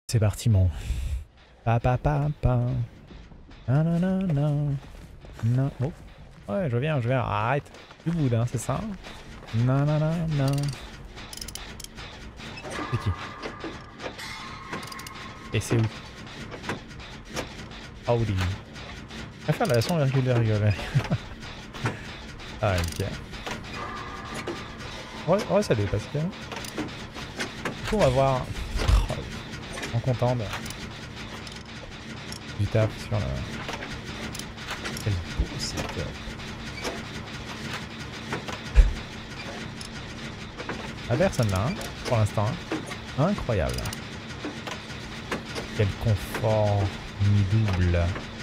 C'est parti mon. Pa pa pa pa. Nanana. Non. Oh. Ouais, je viens. Arrête. Du bout hein, c'est ça. Nanana. C'est qui? Et c'est où? Howdy. Je vais faire la leçon virgule. Ah, ok. Ouais, salut Pascal. Du coup, on va voir. Oh, on est content du taf sur le. Quel beau setup. Ah, personne là, hein, pour l'instant. Hein. Incroyable. Quel confort mi-double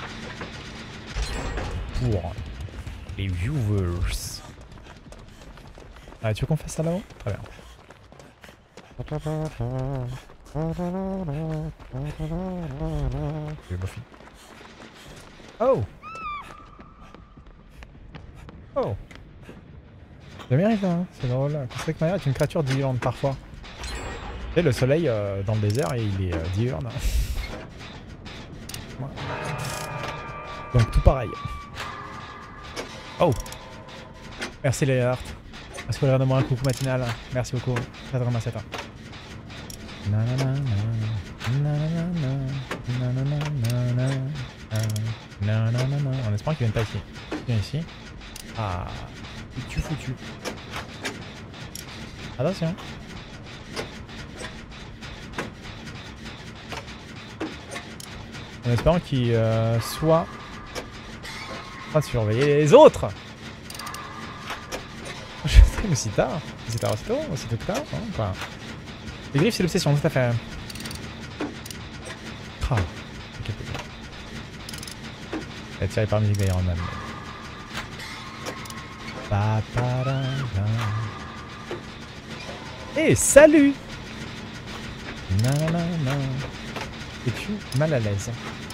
pour les viewers. Ah, tu veux qu'on fasse ça là-haut? Très bien. J'ai Buffy. Oh! Oh! J'aime bien ça, hein, c'est drôle. Constrict Maya est une créature diurne parfois. Tu sais, le soleil dans le désert, il est diurne. Ouais. Donc tout pareil. Oh! Merci les Heart. Parce que regarde-moi un coucou matinal. Merci beaucoup. 87 ans. En espérant qu'il vienne pas ici. Il vient ici. Ah, foutu. Attention. En espérant qu'il soit en train de surveiller les autres. Je sais, mais si tard. Si tard, aussi tôt que tard. Hein, quoi. Les griffes, c'est l'obsession, tout à fait. Ah, ok. Elle est tirée par musique d'Iron Man. Et salut! Nanana. Es-tu mal à l'aise?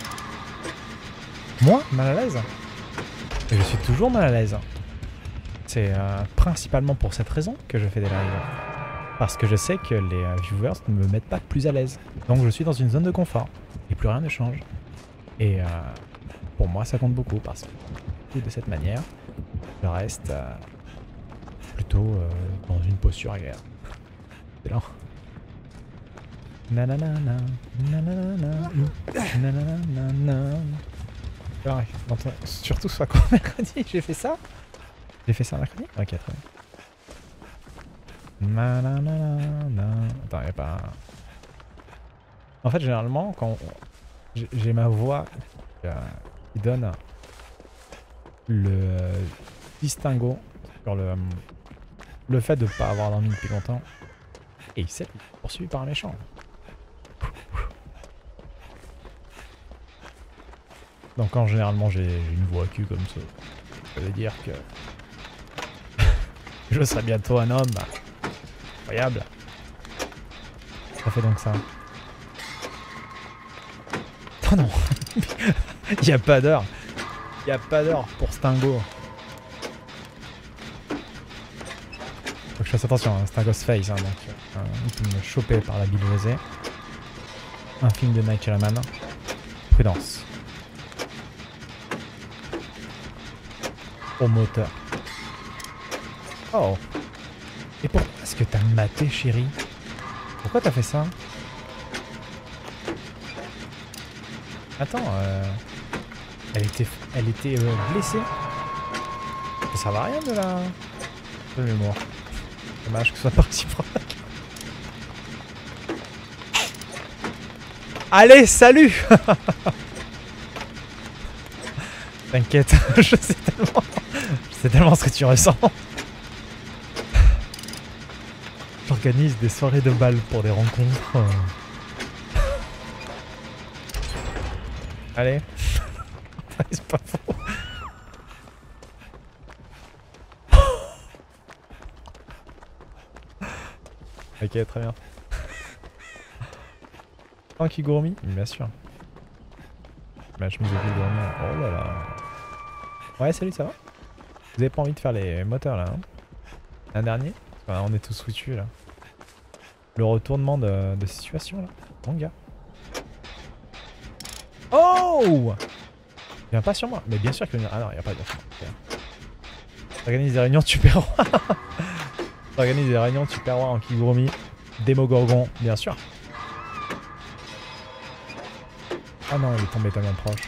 Moi? Mal à l'aise? Je suis toujours mal à l'aise. C'est principalement pour cette raison que je fais des lives. Parce que je sais que les viewers ne me mettent pas plus à l'aise. Donc je suis dans une zone de confort. Et plus rien ne change. Et pour moi ça compte beaucoup parce que de cette manière, je reste plutôt dans une posture agréable. C'est lent. Nanana. Nanana. Nanana. Alors, surtout soit quoi mercredi, j'ai fait ça? J'ai fait ça mercredi? Ok, très bien. Nanana. Attends, y'a pas... En fait, généralement, quand j'ai ma voix qui donne le distinguo sur le fait de ne pas avoir dormi depuis longtemps. Et il s'est poursuivi par un méchant. Donc quand généralement j'ai une voix cul comme ça, ça veut dire que je serai bientôt un homme. Incroyable. Ça fait donc ça. Oh non. Il n'y a pas d'heure. Il n'y a pas d'heure pour Stingo. Faut que je fasse attention, hein, c'est un Ghostface, hein, donc il peut me choper par la bilosée. Un film de Night Shyamalan. Prudence. Au moteur. Oh. Et pourquoi est-ce que t'as maté, chérie? Pourquoi t'as fait ça? Attends, elle était blessée. Ça sert à rien de la... de mémoire. Dommage que ce soit pas réciproque. Allez, salut. T'inquiète, je sais tellement ce que tu ressens. J'organise des soirées de bal pour des rencontres. Allez. C'est pas faux. Ok, très bien. Tranquille gourmi? Bien sûr. Ma chemise de gourmi. Oh là là. Ouais, salut, ça va? Vous avez pas envie de faire les moteurs là, hein? Un dernier? Enfin, on est tous foutus là. Le retournement de situation là. Mon gars. Oh! Il vient pas sur moi. Mais bien sûr qu'il vient. Ah non, il vient pas sur moi. Organise des réunions de super roi. Organise des réunions de super roi en Kigurumi. Démogorgon, bien sûr. Ah non, il est tombé tellement proche.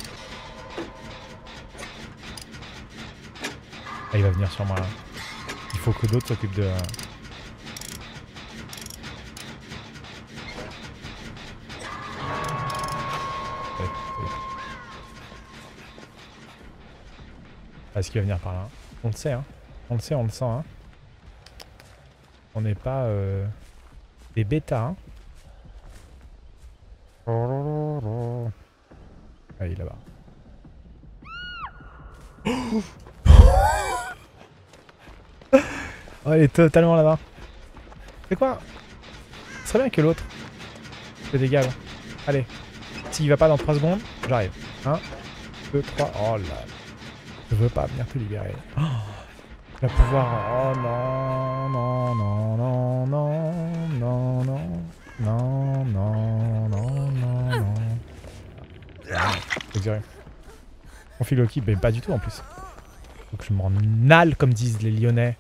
Ah, il va venir sur moi là. Il faut que d'autres s'occupent de... Est-ce qu'il va venir par là? On le sait, hein. On le sait, on le sent, hein. On n'est pas des bêtas, hein. Ah, il est là-bas. Oh, il est totalement là-bas. C'est quoi? Ce serait bien que l'autre se dégage. Allez. S'il va pas dans 3 secondes, j'arrive. 1, 2, 3. Oh là. Je veux pas venir te libérer. Oh, il va pouvoir... Oh non, non, non, non, non, non, non, non, non, non, non, non. Exagéré. On file au kick, mais pas du tout en plus. Faut que je m'en nalle comme disent les Lyonnais.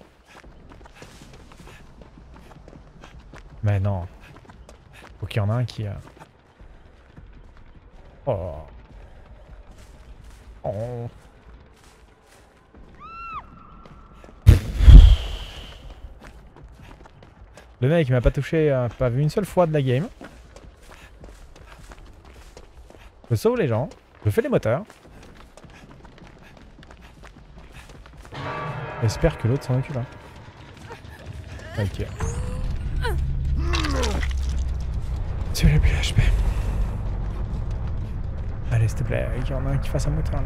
Mais non. Faut qu'il y en a un qui... Oh. Oh. Le mec il m'a pas touché, pas vu une seule fois de la game. Je sauve les gens, je fais les moteurs. J'espère que l'autre s'en occupe. Hein. Ok. Tu l'as plus HP. Allez s'il te plaît, il y en a un qui fasse un moteur là.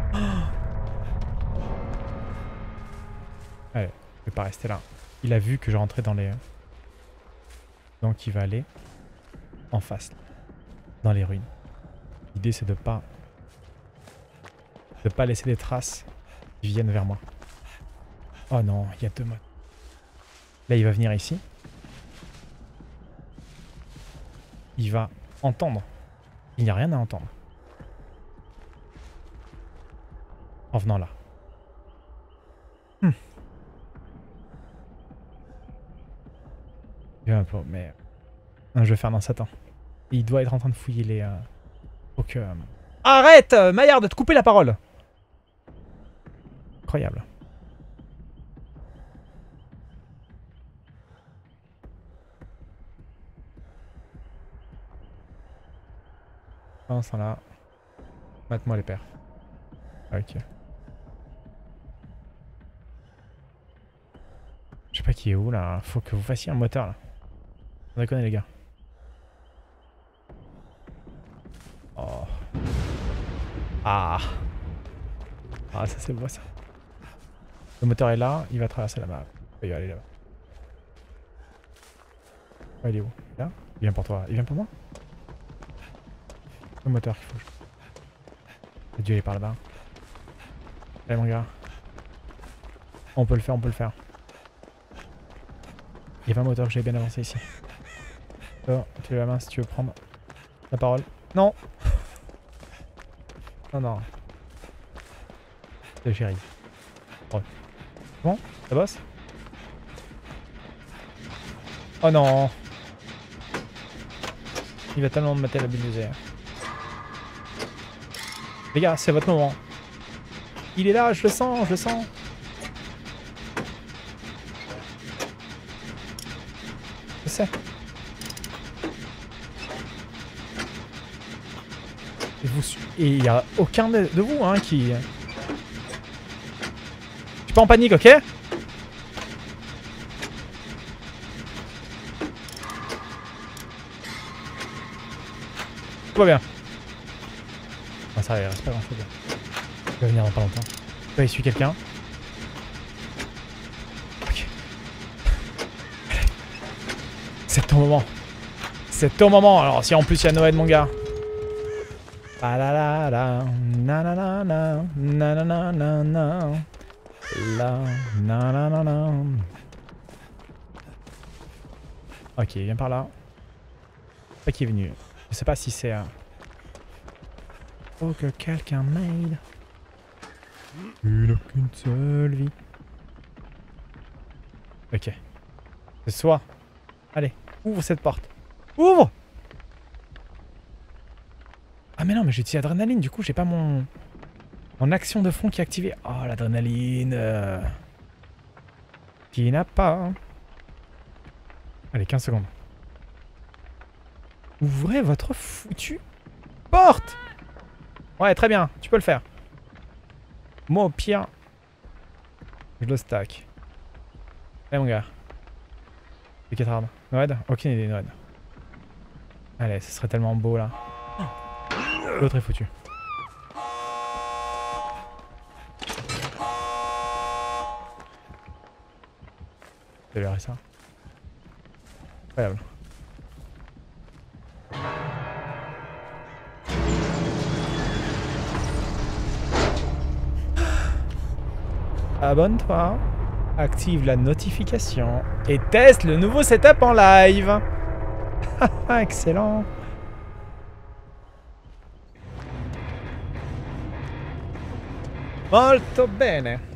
Allez, je vais pas rester là. Il a vu que je rentrais dans les... Donc il va aller en face, dans les ruines. L'idée c'est de pas laisser des traces qui viennent vers moi. Oh non, il y a 2 modes. Là il va venir ici. Il va entendre. Il n'y a rien à entendre. En venant là. Un peu, mais... je vais faire dans Satan. Il doit être en train de fouiller les... Faut que... Arrête Maillard de te couper la parole. Incroyable. Non, ça là. Mate-moi les pères. Ok. Je sais pas qui est où là. Faut que vous fassiez un moteur là. On déconne les gars. Oh. Ah. Ah ça c'est beau ça. Le moteur est là, il va traverser la map. Il va aller là-bas. Oh, il est où? Là? Il vient pour toi. Il vient pour moi? Le moteur qu'il faut que je... Il a dû aller par là-bas. Allez mon gars. On peut le faire, on peut le faire. Il y a 20 moteurs que j'ai bien avancé ici. Oh, tu lèves la main si tu veux prendre la parole. Non. Non, non. C'est chéri. Oh. Bon, ça bosse? Oh non. Il va tellement me mater la bulle de zère. Les gars, c'est votre moment. Il est là, je le sens, je le sens. Je sais. Et il n'y a aucun de vous hein, qui... Je suis pas en panique, ok? Tout va bien. Ah, ça reste pas grand chose. Il va venir dans pas longtemps. Là, il suit quelqu'un. Ok. C'est ton moment. C'est ton moment. Alors, si en plus il y a Noël, mon gars. Ah la la la, na na na na, na na na na na, la na na na na. Ok, il vient par là. Je sais pas qui est venu. Je sais pas si c'est... Faut que quelqu'un m'aide. Il n'a qu'une seule vie. Ok. Ce soir. Allez, ouvre cette porte. Ouvre! Ah mais non, mais j'utilise l'adrénaline, du coup j'ai pas mon action de fond qui est activée. Oh l'adrénaline. Qui n'a pas. Allez, 15 secondes. Ouvrez votre foutue porte! Ouais, très bien, tu peux le faire. Moi au pire, je le stack. Allez mon gars. Les 4 armes. Noed? Aucune idée, Noed. Allez, ce serait tellement beau là. L'autre est foutu. Je vais lui ça. Incroyable. Abonne-toi, active la notification et teste le nouveau setup en live. Excellent. Molto bene.